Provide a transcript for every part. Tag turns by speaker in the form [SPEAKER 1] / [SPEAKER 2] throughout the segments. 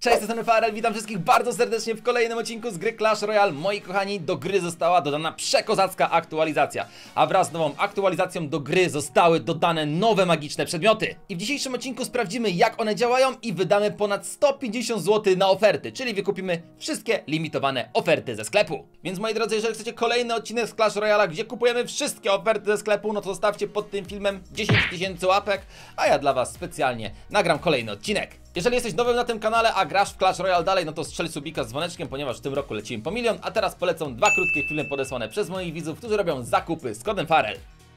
[SPEAKER 1] Cześć, jestem Farel, witam wszystkich bardzo serdecznie w kolejnym odcinku z gry Clash Royale. Moi kochani, do gry została dodana przekozacka aktualizacja, a wraz z nową aktualizacją do gry zostały dodane nowe magiczne przedmioty. I w dzisiejszym odcinku sprawdzimy, jak one działają i wydamy ponad 150 zł na oferty, czyli wykupimy wszystkie limitowane oferty ze sklepu. Więc moi drodzy, jeżeli chcecie kolejny odcinek z Clash Royale, gdzie kupujemy wszystkie oferty ze sklepu, no to zostawcie pod tym filmem 10 000 łapek, a ja dla was specjalnie nagram kolejny odcinek. Jeżeli jesteś nowym na tym kanale, a grasz w Clash Royale dalej, no to strzel subika z dzwoneczkiem, ponieważ w tym roku lecimy po 1 000 000, a teraz polecą dwa krótkie filmy podesłane przez moich widzów, którzy robią zakupy z kodem Farel.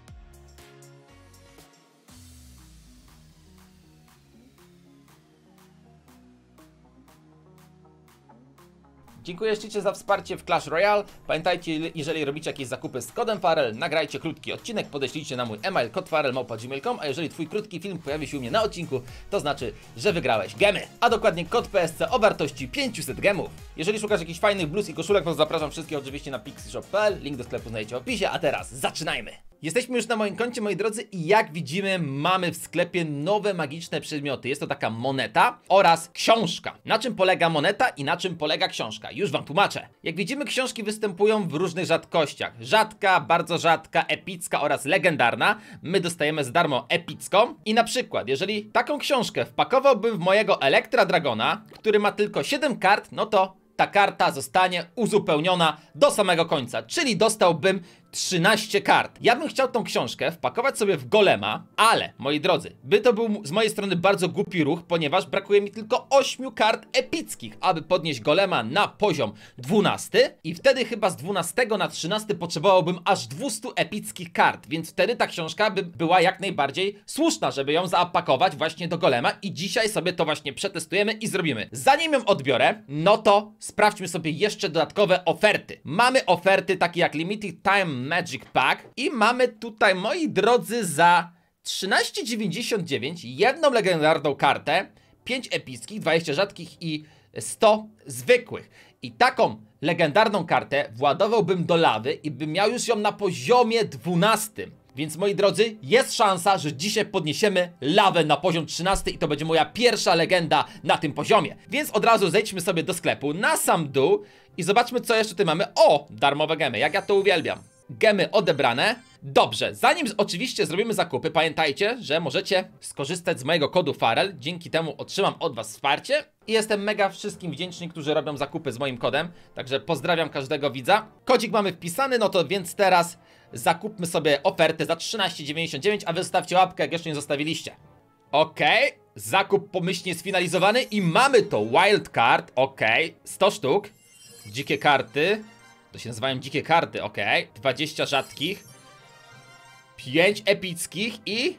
[SPEAKER 1] Dziękuję ślicznie za wsparcie w Clash Royale. Pamiętajcie, jeżeli robicie jakieś zakupy z kodem Farel, nagrajcie krótki odcinek, podeślijcie na mój e-mail kodfarel@gmail.com, a jeżeli twój krótki film pojawi się u mnie na odcinku, to znaczy, że wygrałeś gemy, a dokładnie kod PSC o wartości 500 gemów. Jeżeli szukasz jakichś fajnych bluz i koszulek, to zapraszam wszystkich oczywiście na pixishop.pl, link do sklepu znajdziecie w opisie, a teraz zaczynajmy! Jesteśmy już na moim koncie, moi drodzy, i jak widzimy, mamy w sklepie nowe magiczne przedmioty. Jest to taka moneta oraz książka. Na czym polega moneta i na czym polega książka? Już wam tłumaczę. Jak widzimy, książki występują w różnych rzadkościach. Rzadka, bardzo rzadka, epicka oraz legendarna. My dostajemy za darmo epicką. I na przykład, jeżeli taką książkę wpakowałbym w mojego Elektra Dragona, który ma tylko 7 kart, no to ta karta zostanie uzupełniona do samego końca, czyli dostałbym 13 kart. Ja bym chciał tą książkę wpakować sobie w golema, ale, moi drodzy, to był z mojej strony bardzo głupi ruch, ponieważ brakuje mi tylko 8 kart epickich, aby podnieść golema na poziom 12 i wtedy chyba z 12 na 13 potrzebowałbym aż 200 epickich kart, więc wtedy ta książka by była jak najbardziej słuszna, żeby ją zaapakować właśnie do golema i dzisiaj sobie to właśnie przetestujemy i zrobimy. Zanim ją odbiorę, no to sprawdźmy sobie jeszcze dodatkowe oferty. Mamy oferty takie jak Limited Time Magic Pack i mamy tutaj, moi drodzy, za 13,99 jedną legendarną kartę, 5 epickich, 20 rzadkich i 100 zwykłych. I taką legendarną kartę władowałbym do lawy i bym miał już ją na poziomie 12. Więc moi drodzy, jest szansa, że dzisiaj podniesiemy lawę na poziom 13 i to będzie moja pierwsza legenda na tym poziomie. Więc od razu zejdźmy sobie do sklepu na sam dół i zobaczmy, co jeszcze tutaj mamy. O, darmowe gemy, jak ja to uwielbiam. Gemy odebrane. Dobrze, zanim oczywiście zrobimy zakupy, pamiętajcie, że możecie skorzystać z mojego kodu Farel. Dzięki temu otrzymam od was wsparcie i jestem mega wszystkim wdzięczny, którzy robią zakupy z moim kodem. Także pozdrawiam każdego widza. Kodzik mamy wpisany, no to więc teraz zakupmy sobie ofertę za 13,99, a wy zostawcie łapkę, jak jeszcze nie zostawiliście. Okej, zakup pomyślnie sfinalizowany i mamy to Wildcard, 100 sztuk. Dzikie karty. To się nazywają dzikie karty, 20 rzadkich, 5 epickich i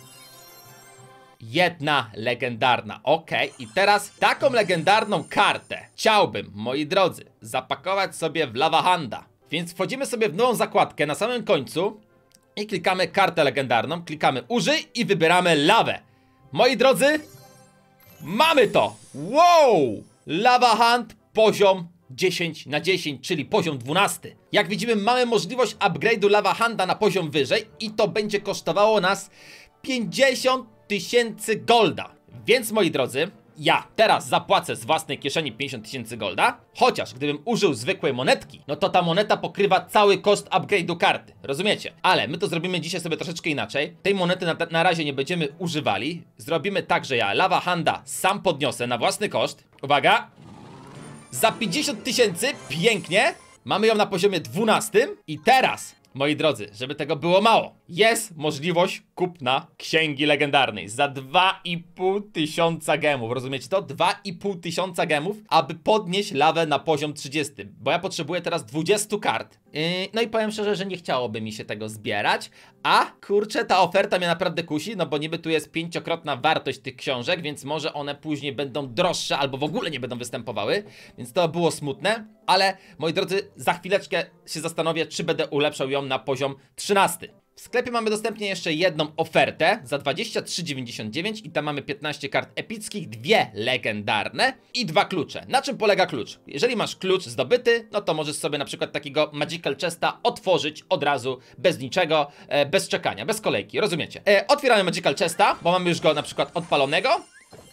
[SPEAKER 1] jedna legendarna, I teraz taką legendarną kartę chciałbym, moi drodzy, zapakować sobie w Lava Handa. Więc wchodzimy sobie w nową zakładkę na samym końcu i klikamy kartę legendarną, klikamy użyj i wybieramy lawę. Moi drodzy, mamy to! Wow! Lava Hand poziom 10 na 10, czyli poziom 12. Jak widzimy, mamy możliwość upgrade'u Lava Handa na poziom wyżej i to będzie kosztowało nas 50 000 golda. Więc moi drodzy, ja teraz zapłacę z własnej kieszeni 50 000 golda, chociaż gdybym użył zwykłej monetki, no to ta moneta pokrywa cały koszt upgrade'u karty, rozumiecie? Ale my to zrobimy dzisiaj sobie troszeczkę inaczej. Tej monety na razie nie będziemy używali. Zrobimy tak, że ja Lava Handa sam podniosę na własny koszt. Uwaga! Za 50 000, pięknie, mamy ją na poziomie 12 i teraz, moi drodzy, żeby tego było mało, jest możliwość kupna księgi legendarnej za 2500 gemów, rozumiecie to? 2500 gemów, aby podnieść lawę na poziom 30, bo ja potrzebuję teraz 20 kart. No i powiem szczerze, że nie chciałoby mi się tego zbierać, a kurczę, ta oferta mnie naprawdę kusi, no bo niby tu jest 5-krotna wartość tych książek, więc może one później będą droższe albo w ogóle nie będą występowały, więc to było smutne, ale moi drodzy, za chwileczkę się zastanowię, czy będę ulepszał ją na poziom 13. W sklepie mamy dostępnie jeszcze jedną ofertę za 23,99 i tam mamy 15 kart epickich, 2 legendarne i 2 klucze. Na czym polega klucz? Jeżeli masz klucz zdobyty, no to możesz sobie na przykład takiego Magical Chesta otworzyć od razu, bez niczego, bez czekania, bez kolejki, rozumiecie? Otwieramy Magical Chesta, bo mamy już go na przykład odpalonego.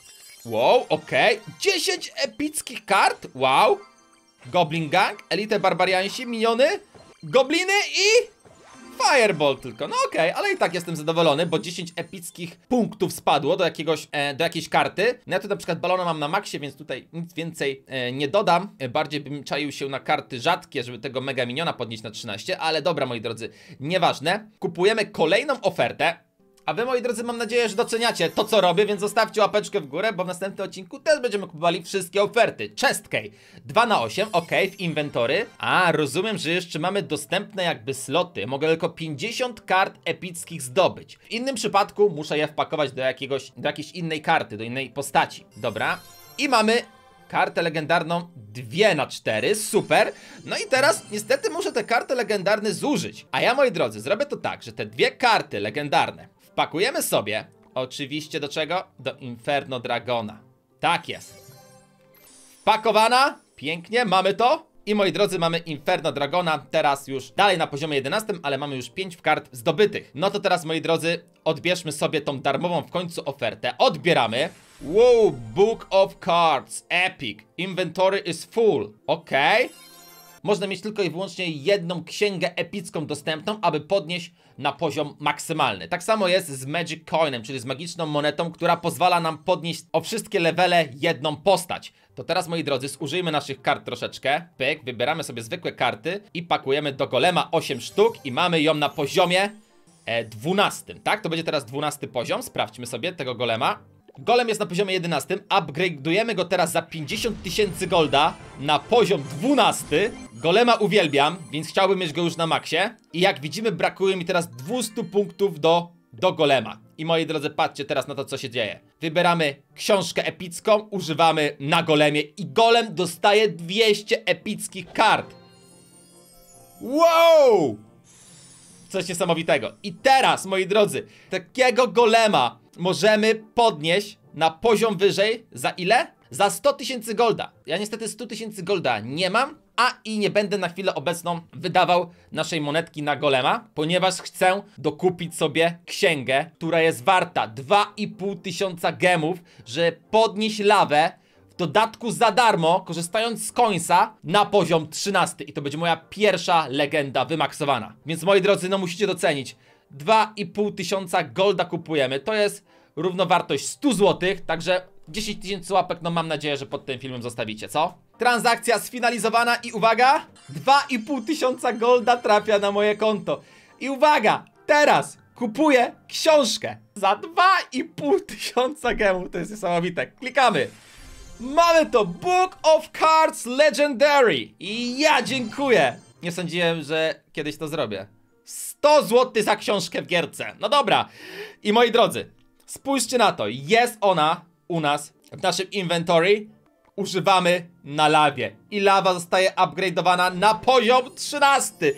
[SPEAKER 1] Wow, okej. 10 epickich kart. Wow. Goblin Gang, Elite Barbariansi, miniony, gobliny i Fireball tylko. No okej, ale i tak jestem zadowolony, bo 10 epickich punktów spadło do jakiejś karty. No ja tu na przykład balona mam na maksie, więc tutaj nic więcej nie dodam. Bardziej bym czaił się na karty rzadkie, żeby tego mega miniona podnieść na 13, ale dobra, moi drodzy, nieważne. Kupujemy kolejną ofertę. A wy, moi drodzy, mam nadzieję, że doceniacie to, co robię, więc zostawcie łapeczkę w górę, bo w następnym odcinku też będziemy kupowali wszystkie oferty. Chestkey 2/8, ok, w inwentory. A, rozumiem, że jeszcze mamy dostępne jakby sloty. Mogę tylko 50 kart epickich zdobyć. W innym przypadku muszę je wpakować do jakiejś innej karty, do innej postaci. Dobra. I mamy kartę legendarną 2/4, super. No i teraz niestety muszę te karty legendarne zużyć. A ja, moi drodzy, zrobię to tak, że te dwie karty legendarne wpakujemy sobie, oczywiście do czego? Do Inferno Dragona. Tak jest. Wpakowana, pięknie, mamy to. I moi drodzy, mamy Inferno Dragona, teraz już dalej na poziomie 11, ale mamy już 5 kart zdobytych. No to teraz, moi drodzy, odbierzmy sobie tą darmową w końcu ofertę. Odbieramy. Wow, Book of Cards, Epic, Inventory is full. Okej. Można mieć tylko i wyłącznie jedną księgę epicką dostępną, aby podnieść na poziom maksymalny. Tak samo jest z Magic Coinem, czyli z magiczną monetą, która pozwala nam podnieść o wszystkie levele jedną postać. To teraz, moi drodzy, zużyjmy naszych kart troszeczkę. Pyk, wybieramy sobie zwykłe karty i pakujemy do golema 8 sztuk i mamy ją na poziomie 12, tak? To będzie teraz 12 poziom, sprawdźmy sobie tego golema. Golem jest na poziomie 11, upgrade'ujemy go teraz za 50 000 golda na poziom 12. Golema uwielbiam, więc chciałbym mieć go już na maksie. I jak widzimy, brakuje mi teraz 200 punktów do golema. I moi drodzy, patrzcie teraz na to, co się dzieje. Wybieramy książkę epicką, używamy na golemie i golem dostaje 200 epickich kart. Wow! Coś niesamowitego. I teraz, moi drodzy, takiego golema możemy podnieść na poziom wyżej za ile? Za 100 000 golda. Ja niestety 100 000 golda nie mam, a i nie będę na chwilę obecną wydawał naszej monetki na golema, ponieważ chcę dokupić sobie księgę, która jest warta 2500 gemów, żeby podnieść lawę, w dodatku za darmo, korzystając z coinsa na poziom 13. I to będzie moja pierwsza legenda wymaksowana. Więc, moi drodzy, no musicie docenić. 2500 golda kupujemy. To jest równowartość 100 zł, także 10 000 łapek, no mam nadzieję, że pod tym filmem zostawicie, co? Transakcja sfinalizowana i uwaga, 2500 golda trafia na moje konto. I uwaga, teraz kupuję książkę za 2500 gemów, to jest niesamowite. Klikamy. Mamy to, Book of Cards Legendary. I ja dziękuję. Nie sądziłem, że kiedyś to zrobię. 100 zł za książkę w gierce. No dobra. I moi drodzy, spójrzcie na to. Jest ona u nas w naszym inventory. Używamy na lawie. I lawa zostaje upgrade'owana na poziom 13.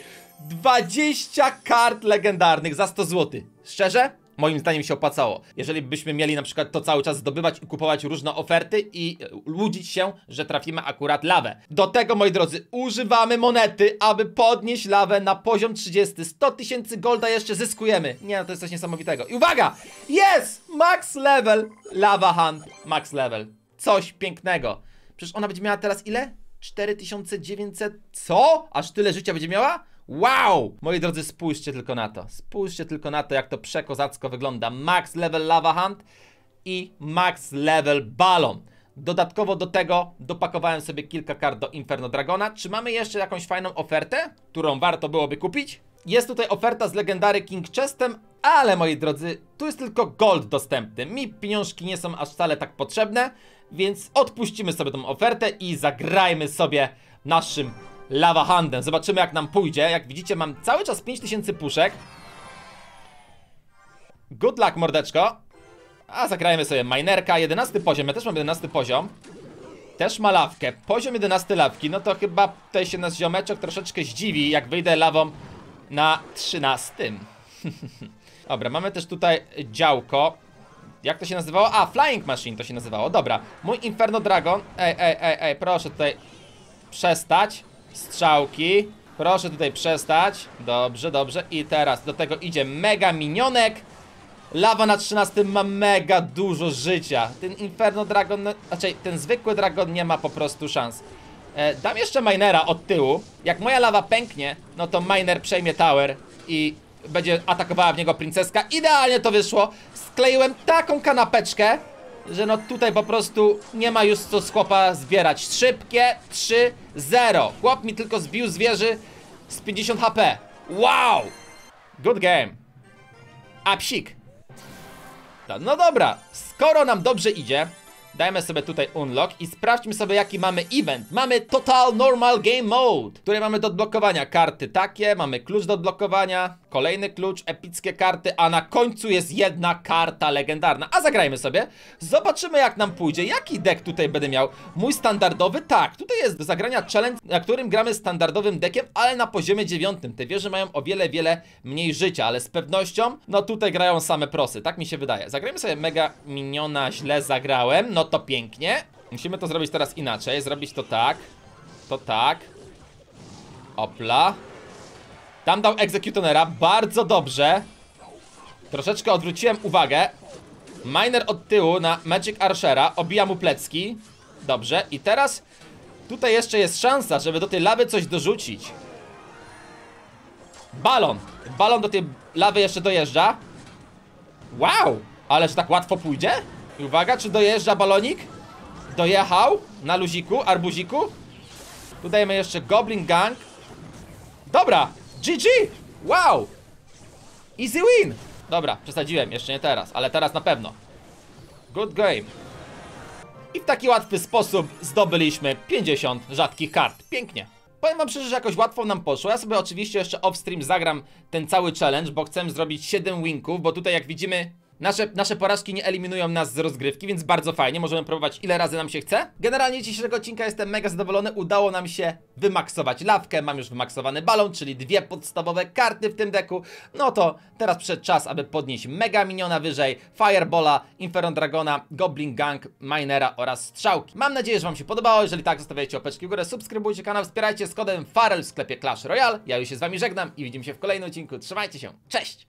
[SPEAKER 1] 20 kart legendarnych za 100 zł. Szczerze? Moim zdaniem się opłacało. Jeżeli byśmy mieli na przykład to cały czas zdobywać i kupować różne oferty i łudzić się, że trafimy akurat lawę. Do tego, moi drodzy, używamy monety, aby podnieść lawę na poziom 30. 100 000 golda jeszcze zyskujemy. Nie, no to jest coś niesamowitego. I uwaga! Jest! Max level! Lava Hunt Max level. Coś pięknego. Przecież ona będzie miała teraz ile? 4900... Co? Aż tyle życia będzie miała? Wow! Moi drodzy, spójrzcie tylko na to. Spójrzcie tylko na to, jak to przekozacko wygląda. Max level Lava Hunt i max level Balon. Dodatkowo do tego dopakowałem sobie kilka kart do Inferno Dragona. Czy mamy jeszcze jakąś fajną ofertę, którą warto byłoby kupić? Jest tutaj oferta z legendary King Chestem, ale, moi drodzy, tu jest tylko gold dostępny. Mi pieniążki nie są aż wcale tak potrzebne, więc odpuścimy sobie tą ofertę i zagrajmy sobie naszym Lava Handem. Zobaczymy, jak nam pójdzie. Jak widzicie, mam cały czas 5000 puszek. Good luck, mordeczko. A zagrajmy sobie minerka, 11 poziom. Ja też mam 11 poziom. Też ma lawkę. Poziom 11 lawki. No to chyba tutaj się nasz ziomeczek troszeczkę zdziwi, jak wyjdę lawą na 13. Dobra, mamy też tutaj działko. Jak to się nazywało? A, Flying Machine to się nazywało. Dobra, mój Inferno Dragon. Ej, proszę tutaj przestać. Strzałki. Proszę tutaj przestać. Dobrze, dobrze. I teraz do tego idzie mega minionek. Lawa na 13 ma mega dużo życia. Ten Inferno Dragon, znaczy ten zwykły Dragon nie ma po prostu szans. Dam jeszcze Minera od tyłu. Jak moja lawa pęknie, no to Miner przejmie tower i będzie atakowała w niego princeska. Idealnie to wyszło. Skleiłem taką kanapeczkę, że no tutaj po prostu nie ma już co z chłopa zbierać. Szybkie 3-0. Chłop mi tylko zbił z wieży z 50 HP. Wow! Good game. A psik. No dobra, skoro nam dobrze idzie, dajmy sobie tutaj unlock i sprawdźmy sobie jaki mamy event. Mamy Total Normal Game Mode, który mamy do odblokowania karty takie, mamy klucz do odblokowania, kolejny klucz, epickie karty, a na końcu jest jedna karta legendarna. A zagrajmy sobie, zobaczymy jak nam pójdzie, jaki deck tutaj będę miał. Mój standardowy, tak, tutaj jest do zagrania challenge, na którym gramy standardowym deckiem, ale na poziomie 9. Te wieże mają o wiele mniej życia, ale z pewnością, no tutaj grają same prosy, tak mi się wydaje. Zagrajmy sobie mega miniona, źle zagrałem, no to pięknie. Musimy to zrobić teraz inaczej, zrobić to tak, opla. Tam dał Executionera, bardzo dobrze. Troszeczkę odwróciłem uwagę. Miner od tyłu na Magic Archera, obija mu plecki. Dobrze, i teraz tutaj jeszcze jest szansa, żeby do tej lawy coś dorzucić. Balon do tej lawy jeszcze dojeżdża. Wow, ale że tak łatwo pójdzie? I uwaga, czy dojeżdża balonik? Dojechał na luziku, arbuziku. Tu dajemy jeszcze Goblin Gang. Dobra, GG! Wow! Easy win! Dobra, przesadziłem, jeszcze nie teraz, ale teraz na pewno. Good game. I w taki łatwy sposób zdobyliśmy 50 rzadkich kart. Pięknie. Powiem wam szczerze, że jakoś łatwo nam poszło. Ja sobie oczywiście jeszcze off-stream zagram ten cały challenge, bo chcę zrobić 7 winków, bo tutaj jak widzimy nasze porażki nie eliminują nas z rozgrywki, więc bardzo fajnie, możemy próbować ile razy nam się chce. Generalnie dzisiejszego odcinka jestem mega zadowolony, udało nam się wymaksować lawkę, mam już wymaksowany balon, czyli 2 podstawowe karty w tym deku. No to teraz przyszedł czas, aby podnieść mega miniona wyżej, Fireballa, Inferno Dragona, Goblin Gang, Minera oraz strzałki. Mam nadzieję, że wam się podobało, jeżeli tak, zostawiajcie łapeczki w górę, subskrybujcie kanał, wspierajcie z kodem FAREL w sklepie Clash Royale. Ja już się z wami żegnam i widzimy się w kolejnym odcinku, trzymajcie się, cześć!